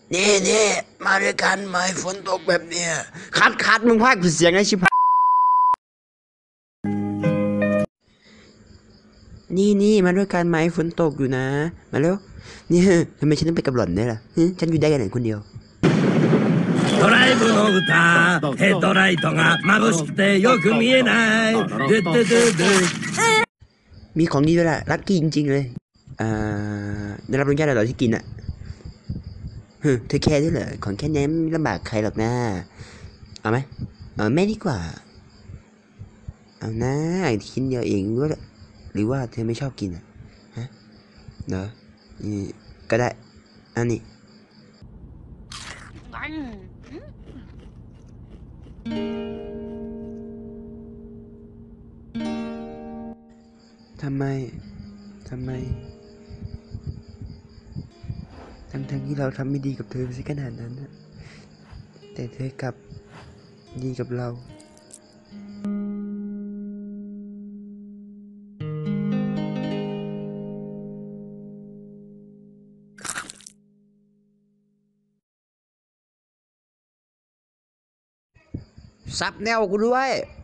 นี่มาด้วยกันไหมฝนตกแบบเนี้ยคัดมึงพากย์ผิดเสียงไอ้ชิบหายนี่มาด้วยกันไหมฝนตกอยู่นะมาเร็วนี่ทำไมฉันต้องไปกับหล่อนเนี่ยล่ะฉันอยู่ได้กันไหนคนเดียวドライブの歌ヘッドライトが眩しくてよく見えないドゥドゥドゥドゥมีของดีด้วยล่ะลัคกี้จริงๆเลยได้รับอนุญาตแล้วเหรอที่กินอ่ะเธอแคร์ด้วยเหรอของแค่นี้ไม่ลำบากใครหรอกนะเอาไหมไม่ดีกว่าเอานะชิ้นเดียวเองหรือว่าเธอไม่ชอบกินอ่ะฮะเนอะนี่ก็ได้อันนี้ทำไมทั้งที่เราทำไม่ดีกับเธอสิขนาดนั้นนะแต่เธอกลับดีกับเราซับแนวกูด้วย